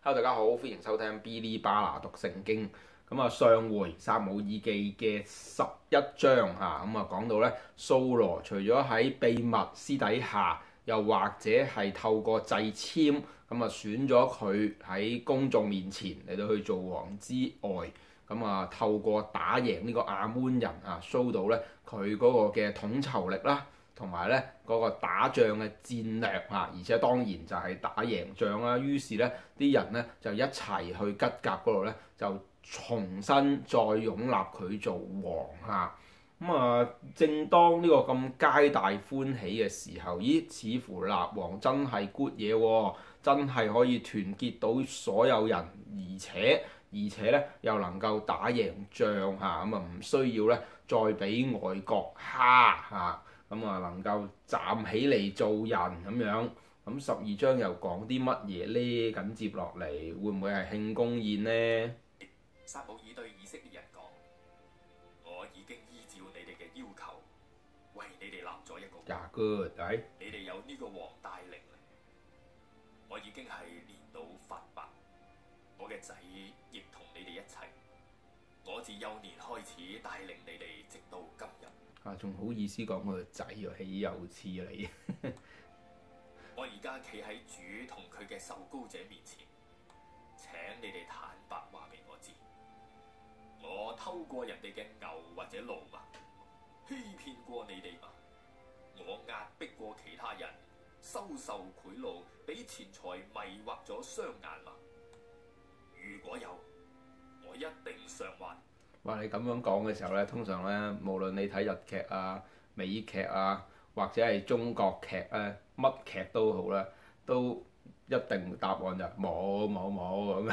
Hello，大家好，歡迎收聽嗶哩吧啦讀聖經。上回撒母耳記嘅11章講到咧，掃羅除咗喺秘密私底下，又或者係透過祭籤選咗佢喺公眾面前嚟到去做王之外，透過打贏呢個亞捫人show到咧佢嗰個嘅統籌力啦。同埋咧嗰個打仗嘅戰略而且當然就係打贏仗啦。於是咧啲人咧就一齊去吉甲嗰度咧，就重新再擁立佢做王正當呢個咁皆大歡喜嘅時候，似乎立王真係 good 嘢喎，真係可以團結到所有人，而且咧又能夠打贏仗唔需要咧再俾外國蝦能夠站起嚟做人咁樣。12章又講啲乜嘢呢？緊接落嚟會唔會係慶功宴呢？ 撒母耳對以色列人講：我已經依照你哋嘅要求，為你哋立咗一個王。 good， 你哋有呢個王帶領，我已經係年老髮白，我嘅仔亦同你哋一齊。我自幼年開始帶領你哋，直到今日。 仲好意思講佢個仔喎，豈有此理！ 我而家企喺主同佢嘅受膏者面前，請你哋坦白話俾我知，我偷過人哋嘅牛或者驢嘛？欺騙過你哋嘛？我壓迫過其他人，收受賄賂，俾錢財迷惑咗雙眼嘛？如果有，我一定償還。 哇！你咁樣講嘅時候咧，通常咧，無論你睇日劇啊、美劇啊，或者係中國劇咧，乜劇都好啦，都一定答案就冇咁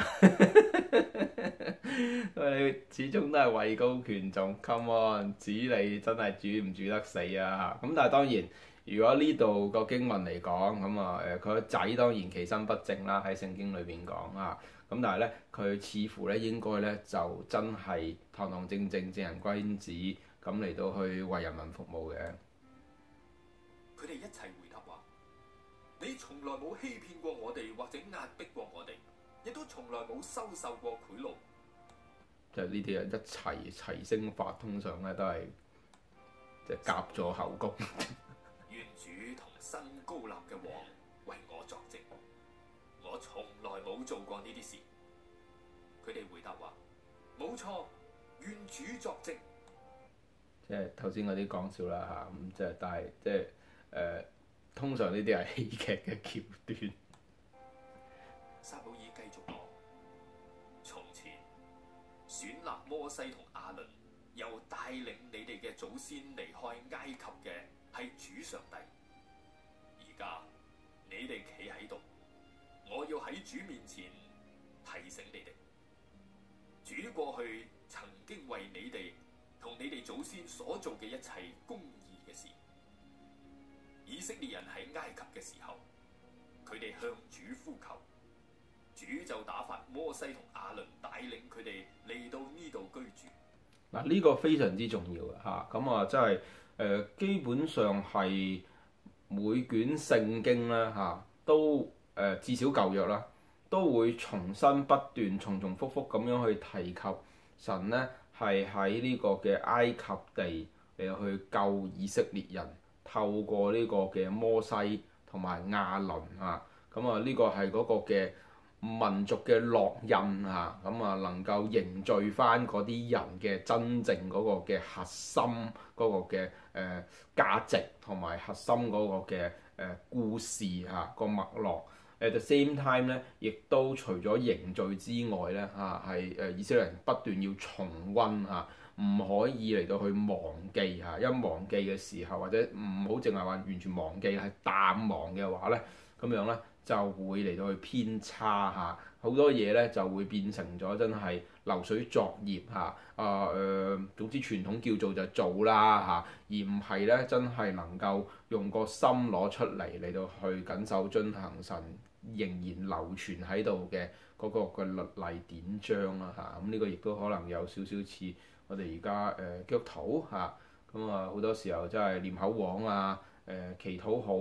你始終都係位高權重 ，come on， 指你真係煮唔煮得死啊！咁但係當然，如果呢度個經文嚟講，佢個仔當然其身不正啦，喺聖經裏邊講咁但係咧，佢似乎咧應該咧就真係堂堂正正正人君子咁嚟到去為人民服務嘅。 佢哋一齊回答話：你從來冇欺騙過我哋，或者壓迫過我哋，亦都從來冇收受過賄賂。 就呢啲人一齊聲發，通常咧都係即係夾咗口供。 願主同新高立嘅王為我作證，我從來冇做過呢啲事。佢哋回答話：冇錯，願主作證。 即係頭先嗰啲講笑啦但係通常呢啲係戲劇嘅橋段。 撒母耳繼續講：從前選立摩西同亞倫，又帶領你哋嘅祖先離開埃及嘅係主上帝。而家你哋企喺度，我要喺主面前提醒你哋，主過去曾經為你哋同你哋祖先所做嘅一切公義嘅事。以色列人喺埃及嘅時候，佢哋向主呼求，主就打發摩西同亞倫帶領佢哋嚟到呢度居住。 呢個非常之重要嘅真係基本上係每卷聖經咧都至少舊約啦，都會重新不斷重複咁樣去提及神呢係喺呢個嘅埃及地嚟去救以色列人，透過呢個嘅摩西同埋亞倫呢個係嗰個嘅民族嘅烙印能夠凝聚翻嗰啲人嘅真正嗰個嘅核心嗰個嘅價值同埋核心嗰個嘅故事個脈絡。At the same time 咧，亦都除咗凝聚之外咧係以色列人不斷要重溫唔可以嚟到去忘記一忘記嘅時候，或者唔好淨係話完全忘記，係淡忘嘅話咧，咁樣咧就會嚟到去偏差好多嘢咧就會變成咗真係流水作業總之傳統叫做就做啦而唔係咧真係能夠用個心攞出嚟到去謹守遵行神仍然流傳喺度嘅嗰個嘅律例典章啦呢個亦都可能有少少似我哋而家基督徒好多時候真係念口簧祈禱好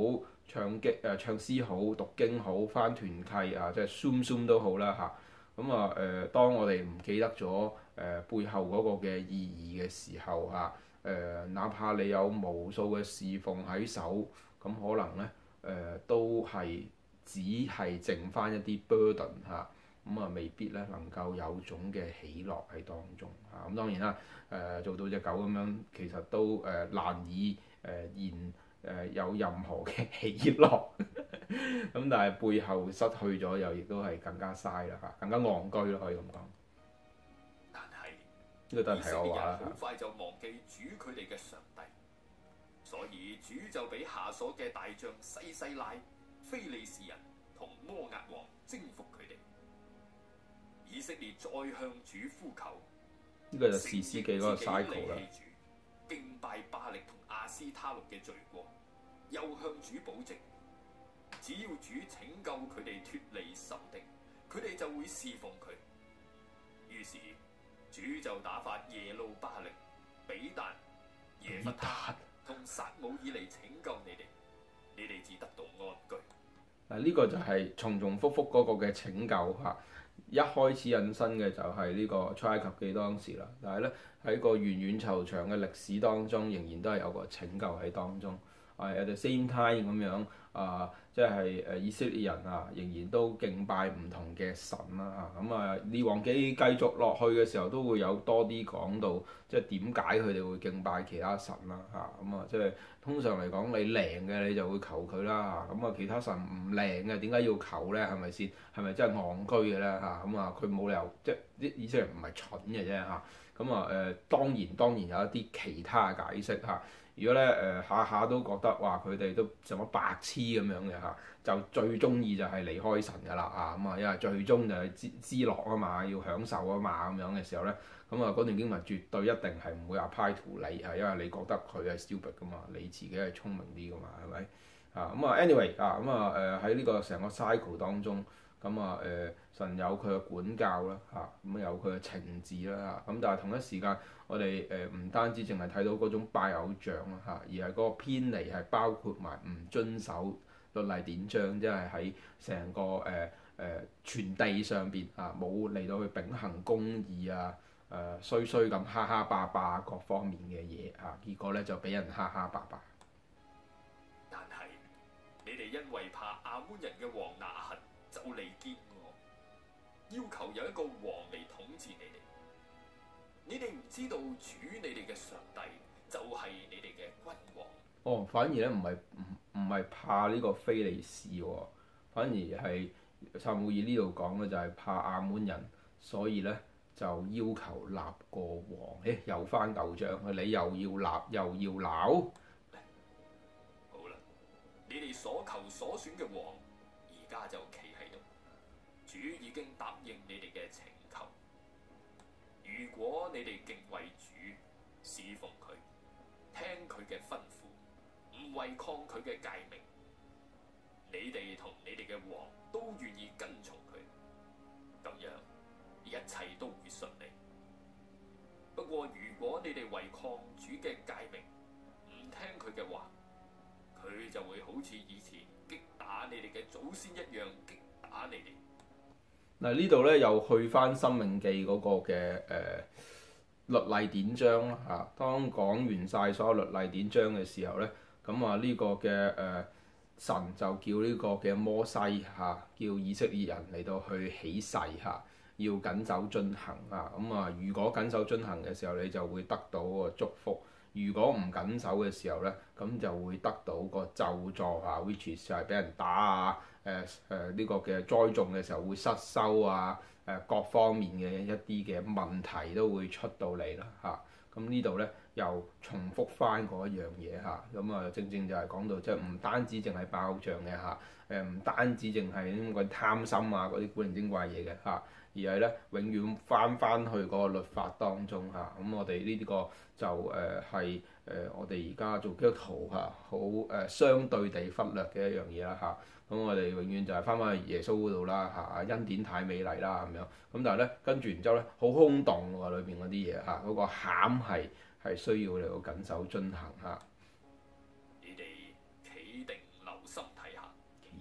唱詩好、讀經好、翻團契啊，即係 Zoom 都好啦嚇。咁當我哋唔記得咗背後嗰個嘅意義嘅時候嚇，哪怕你有無數嘅侍奉喺手，咁可能咧都係只係剩翻一啲 burden 嚇。未必咧能夠有種嘅喜樂喺當中嚇。當然啦，做到隻狗咁樣，其實都難以有任何嘅喜樂。但係背後失去咗，又亦都係更加嘥啦嚇，更加戇居咯，可以咁講。 但係呢個都係題外話啦好快就忘記主佢哋嘅上帝，所以主就俾下所嘅大將西西拉、非利士人同摩押王征服佢哋。以色列再向主呼求， 呢個就士師記嗰個 cycle 啦。 敬拜巴力同亞斯他錄嘅罪過，又向主保證，只要主拯救佢哋脫離仇敵，佢哋就會侍奉佢。於是主就打發耶路巴力、比但、耶弗他同撒母耳嚟拯救你哋至得到安居。 呢個就係重重複複嗰個嘅拯救嚇。一開始引申嘅就係呢個出埃及記當時啦，但係咧喺個遠遠長長嘅歷史當中，仍然都係有個拯救喺當中。at the same time 咁樣即係以色列人仍然都敬拜唔同嘅神啦嚇。列王記繼續落去嘅時候，都會有多啲講到，即係點解佢哋會敬拜其他神啦嚇。即係通常嚟講，你靈嘅你就會求佢啦嚇。其他神唔靈嘅，點解要求咧？係咪先？係咪真係戇居嘅咧嚇？佢冇理由，即係啲以色列人唔係蠢嘅啫嚇。當然有一啲其他嘅解釋嚇。如果咧下下都覺得話佢哋都什麼白痴咁樣嘅嚇，就最中意就係離開神㗎啦嚇。因為最終就係知樂啊嘛，要享受啊嘛咁樣嘅時候咧，嗰段經文絕對一定係唔會 apply to 你係，因為你覺得佢係 stupid 㗎嘛，你自己係聰明啲㗎嘛，係咪？anyway 喺呢個成個 cycle 當中。神有佢嘅管教啦嚇，有佢嘅懲治啦嚇。但係同一時間，我哋唔單止淨係睇到嗰種拜偶像啦嚇，而係嗰個偏離係包括埋唔遵守律例典章，即係喺成個全地上邊冇嚟到去秉行公義衰咁哈哈霸霸各方面嘅嘢結果咧就俾人哈哈霸霸。 但係你哋因為怕亞捫人嘅王拿轄，就嚟見我，要求有一個王嚟統治你哋。你哋唔知道主你哋嘅上帝就係你哋嘅君王。 反而咧唔係怕呢個非利士喎，反而係撒母耳呢度講嘅就係怕亞捫人，所以咧就要求立個王。又翻舊帳，你又要立又要鬧。 好啦，你哋所求所選嘅王，而家就企喺度。主已經答應你哋嘅請求。如果你哋敬畏主，侍奉佢，聽佢嘅吩咐，唔違抗佢嘅誡命，你哋同你哋嘅王都願意跟從佢，咁樣一切都會順利。不過如果你哋違抗主嘅誡命，唔聽佢嘅話，佢就會好似以前擊打你哋嘅祖先一樣擊打你哋。 呢度咧又去翻《申命記》嗰個嘅律例典章啦嚇。當講完晒所有律例典章嘅時候咧，呢個嘅神就叫呢個嘅摩西叫以色列人嚟到去起誓要謹守遵行如果謹守遵行嘅時候，你就會得到個祝福；如果唔謹守嘅時候咧，咁就會得到個咒詛which is 就係俾人打呢個嘅栽種嘅時候會失收各方面嘅一啲嘅問題都會出到嚟啦嚇。呢度咧又重複翻嗰一樣嘢正正就係講到即係唔單止淨係拜偶像嘅唔單止淨係咁個貪心嗰啲古靈精怪嘢嘅而係咧永遠翻去嗰個律法當中我哋呢啲個就係我哋而家做基督徒好相對地忽略嘅一樣嘢啦我哋永遠就係翻去耶穌嗰度啦恩典太美麗啦咁樣。但係咧跟住然之後咧好空洞喎，裏邊嗰啲嘢嗰個餡係需要你個謹守遵行你哋企定留心睇。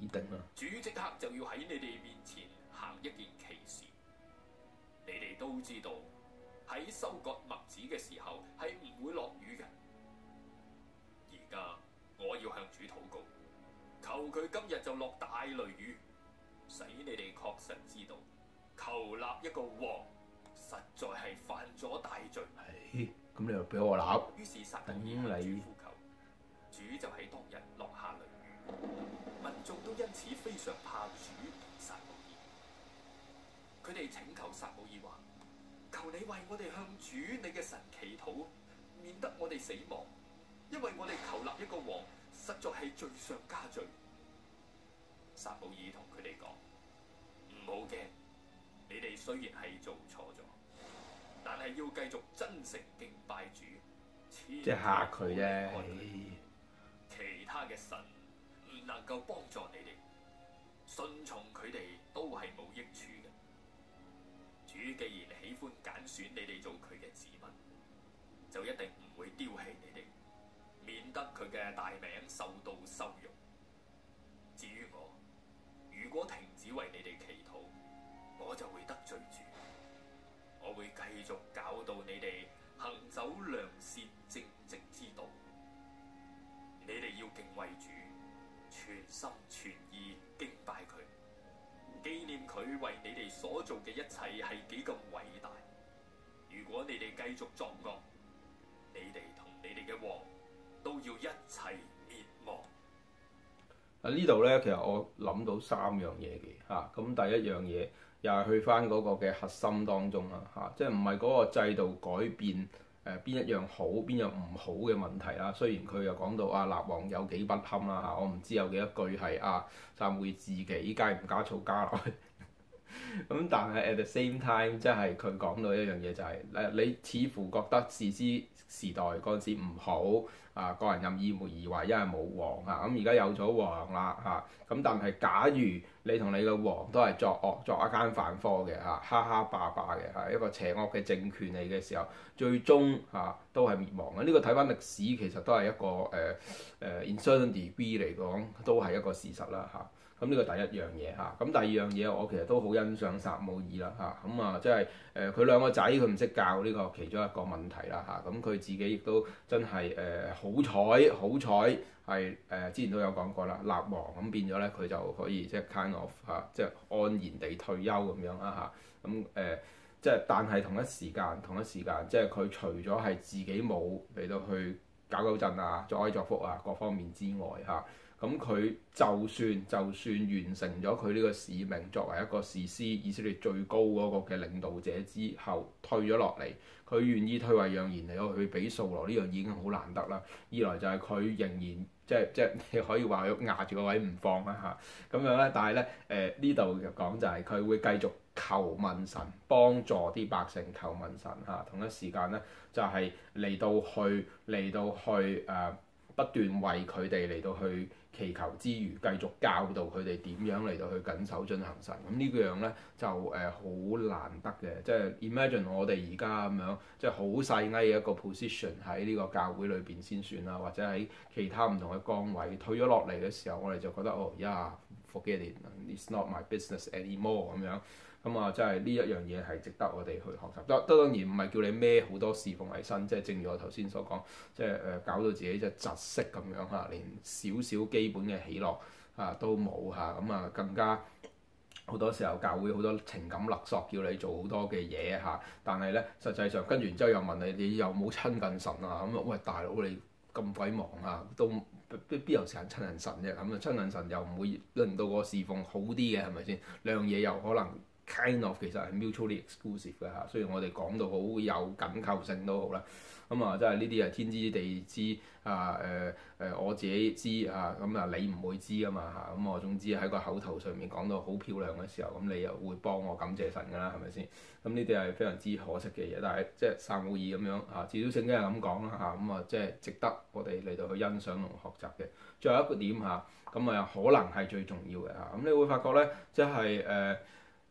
定啦。 主即刻就要喺你哋面前行一件奇事。你哋都知道喺收割麥子嘅時候係唔會落雨嘅。而家我要向主禱告，求佢今日就落大雷雨，使你哋確實知道，求立一個王實在係犯咗大罪。 係，咁你又俾我立？ 於是撒母耳向主呼求，主就喺當日落下雷雨，民眾都因此非常怕主同撒母耳。佢哋請求撒母耳話：求你為我哋向主你嘅神祈禱，免得我哋死亡，因為我哋求立一個王，實在係罪上加罪。撒母耳同佢哋講：唔好驚，你哋雖然係做錯咗，但係要繼續真誠敬拜主， 即係嚇佢啫。 其他嘅神唔能夠幫助你哋，順從佢哋都係冇益處嘅。主既然喜歡揀選你哋做佢嘅子民，就一定唔會丟棄你哋，免得佢嘅大名受到羞辱。至於我，如果停止為你哋祈禱，我就會得罪主。我會繼續教導你哋行走良善正直之道。你哋要敬畏主，全心全意敬拜佢，紀念佢為你哋所做嘅一切係幾咁偉大。如果你哋繼續作惡，你哋同你哋嘅王都要一齊滅亡。 呢度咧，其實我諗到3樣嘢嘅嚇。咁第一樣嘢又係去翻嗰個嘅核心當中啦嚇，即係唔係嗰個制度改變邊一樣好邊樣唔好嘅問題啦。雖然佢又講到立王有幾不堪啦嚇，我唔知有幾多句係撒母耳自己加唔加醋加落去。咁但係 at the same time， 即係佢講到一樣嘢就係你似乎覺得士師時代嗰陣時唔好個人任意而為，因為冇王咁而家有咗王啦咁但係假如你同你嘅王都係作惡作一間飯科嘅哈哈霸霸嘅一個邪惡嘅政權嚟嘅時候，最終都係滅亡嘅。呢個睇翻歷史其實都係一個in certain degree 嚟講都係一個事實啦咁呢個第一樣嘢咁第二樣嘢我其實都好欣賞撒母耳啦即係佢兩個仔佢唔識教呢個其中一個問題啦咁佢自己亦都真係好彩係之前都有講過啦，立王咁變咗咧佢就可以即係 kind of 即係安然地退休咁樣啦咁即係但係同一時間即係佢除咗係自己冇嚟到去搞震作威作福各方面之外咁佢就算完成咗佢呢個使命，作為一個士師以色列最高嗰個嘅領導者之後，退咗落嚟，佢願意退位讓賢嚟到去俾掃羅，呢樣已經好難得啦。二來就係佢仍然即你可以話佢壓住個位唔放啦咁樣咧。但係咧呢度講就係佢會繼續求問神，幫助啲百姓求問神同一時間咧就係嚟到去不斷為佢哋嚟到去祈求之餘，繼續教導佢哋點樣嚟到去謹守遵行神。咁呢樣咧就好難得嘅，即係 imagine 我哋而家咁樣，即係好細埃嘅一個 position 喺呢個教會裏邊先算啦，或者喺其他唔同嘅崗位退咗落嚟嘅時候，我哋就覺得forget it，it's not my business anymore 咁樣。即係呢一樣嘢係值得我哋去學習。當然唔係叫你孭好多侍奉喺身，即係正如我頭先所講，即係搞到自己即係窒息咁樣連少少基本嘅喜樂都冇更加好多時候教會好多情感勒索，叫你做好多嘅嘢但係咧實際上跟住然之後又問你有冇親近神喂大佬你咁鬼忙都邊有時間親近神啫？親近神又唔會令到個侍奉好啲嘅係咪先？兩樣嘢又可能kind of 其實係 mutually exclusive 嘅雖然我哋講到好有緊扣性都好啦，即係呢啲係天知地知我自己知你唔會知㗎嘛我總之喺個口頭上面講到好漂亮嘅時候，咁你又會幫我感謝神㗎啦，係咪先？咁呢啲係非常之可惜嘅嘢，但係即係撒母耳咁樣至少聖經係咁講啦即係值得我哋嚟到去欣賞同學習嘅。最後一個點可能係最重要嘅咁你會發覺咧，即係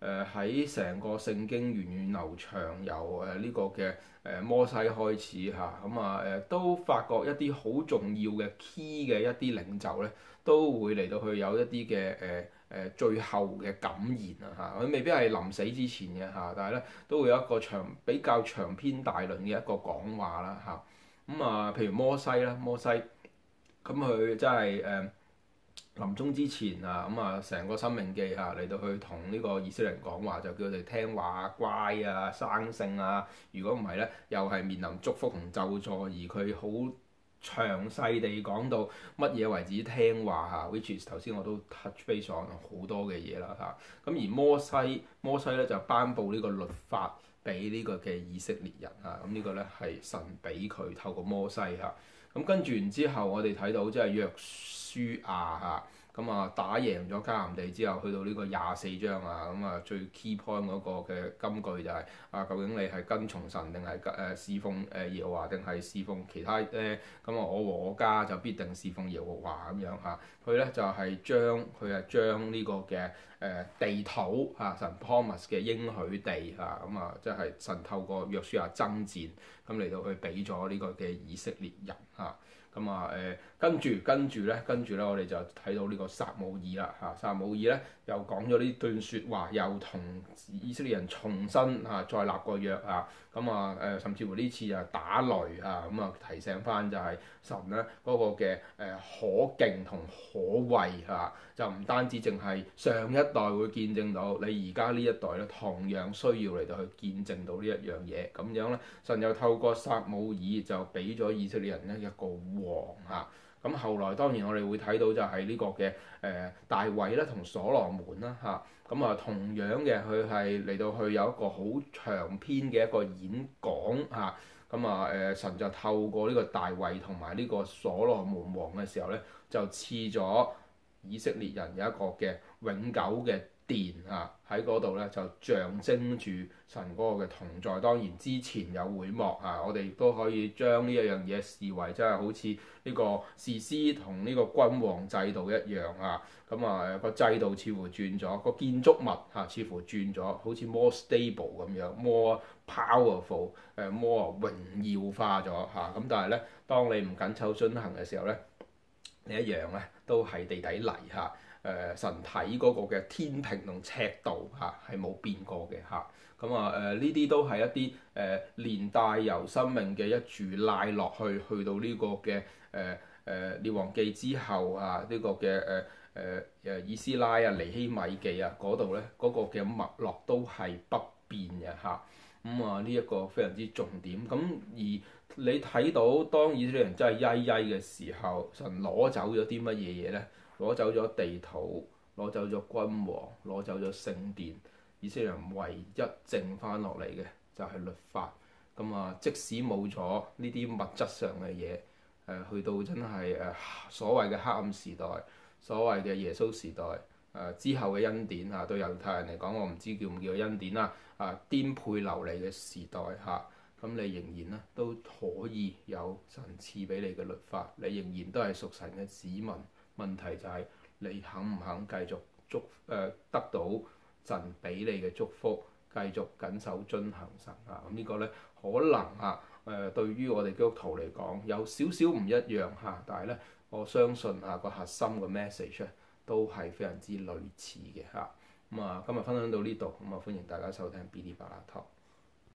喺成個聖經源遠流長，由呢個嘅摩西開始嚇，咁都發覺一啲好重要嘅 key 嘅一啲領袖咧，都會嚟到去有一啲嘅最後嘅感言啊嚇，佢未必係臨死之前嘅嚇，但係咧都會有一個比較長篇大論嘅一個講話啦嚇。譬如摩西啦，摩西咁佢真係臨終之前成個申命記嚟到去同呢個以色列人講話，就叫佢哋聽話乖啊、生性啊。如果唔係咧，又係面臨祝福同咒詛，而佢好詳細地講到乜嘢為止聽話嚇，which is 頭先我都 touch base on 好多嘅嘢啦嚇。咁而摩西咧就頒布呢個律法俾呢個嘅以色列人嚇，咁呢個咧係神俾佢透過摩西嚇。咁跟住然之後，我哋睇到即係約書亞嚇，打贏咗迦南地之後，去到呢個24章最 key point 嗰個嘅金句就係究竟你係跟從神定係侍奉耶和華定係侍奉其他咧？我和我家就必定侍奉耶和華咁樣嚇。佢咧就係將呢個嘅地土神 promise 嘅應許地即係神透過約書亞爭戰嚟到去俾咗呢個嘅以色列人嚇。跟住咧，我哋就睇到呢個撒母耳啦嚇。撒母耳咧又講咗呢段説話，又同以色列人重新再立個約啊。甚至乎呢次就打雷啊，提醒翻就係神咧嗰個嘅可敬同可畏嚇，就唔單止淨係上一代會見證到，你而家呢一代咧同樣需要嚟到去見證到呢一樣嘢。咁樣咧，神又透過撒母耳就俾咗以色列人咧一個王嚇。咁後來當然我哋會睇到就係呢個嘅大衛啦同所羅門啦嚇。同樣嘅佢係嚟到去有一個好長篇嘅一個演講嚇。神就透過呢個大衛同埋呢個所羅門王嘅時候咧，就賜咗以色列人有一個嘅永久嘅殿喺嗰度咧，就象徵住神嗰個嘅同在。當然之前有會幕我哋都可以將呢一樣嘢視為真係好似呢個士師同呢個君王制度一樣個制度似乎轉咗，個建築物似乎轉咗，好似 more stable 咁樣，more powerful more 榮耀化咗咁但係咧，當你唔緊湊遵行嘅時候咧，你一樣咧都係地底泥神睇嗰個嘅天平同尺度係冇變過嘅呢啲都係一啲連帶由生命嘅一柱拉落去到呢個嘅列王記之後呢個嘅以斯拉尼希米記嗰度咧嗰個嘅脈絡都係不變嘅呢一個非常之重點。而你睇到當以色列人真係曳曳嘅時候，神攞走咗啲乜嘢嘢咧？攞走咗地土，攞走咗君王，攞走咗聖殿。以色列人唯一剩翻落嚟嘅就係律法。即使冇咗呢啲物質上嘅嘢，去到真係所謂嘅黑暗時代，所謂嘅耶穌時代之後嘅恩典對猶太人嚟講，我唔知叫唔叫恩典啦顛沛流離嘅時代咁你仍然咧都可以有神賜俾你嘅律法，你仍然都係屬神嘅子民。問題就係你肯唔肯繼續得到神俾你嘅祝福，繼續緊守遵行神呢個咧可能對於我哋基督徒嚟講有少少唔一樣但係咧我相信個核心嘅 message 咧都係非常之類似嘅今日分享到呢度歡迎大家收聽 Bilibala Talk。